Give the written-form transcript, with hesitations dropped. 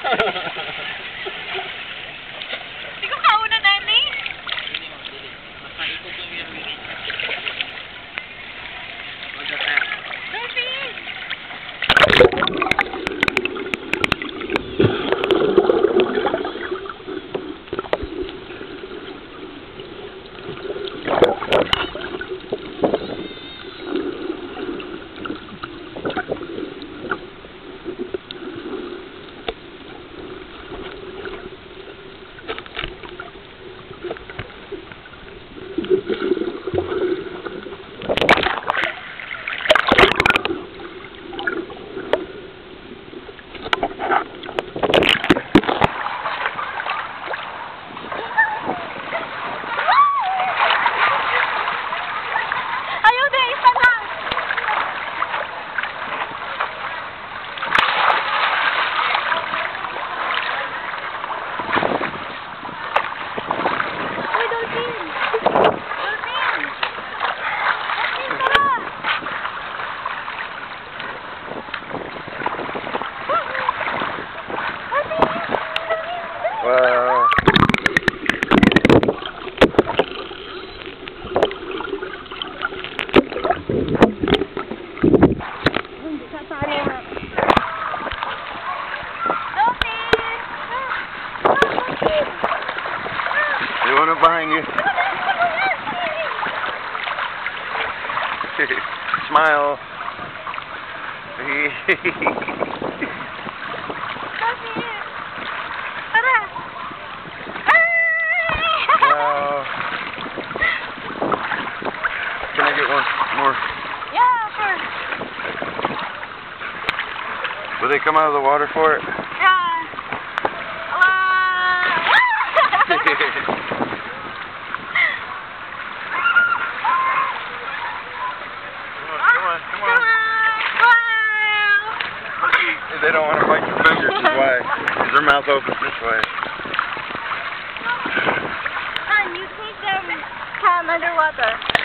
Hindi ko kauna, Danny. Wow. There's one up behind you. Smile. Wow. Can I get one more? Yeah, sure. Will they come out of the water for it? Yeah. Come on. They don't want to bite your fingers, is why. Because their mouth opens this way. Hun, you take them underwater.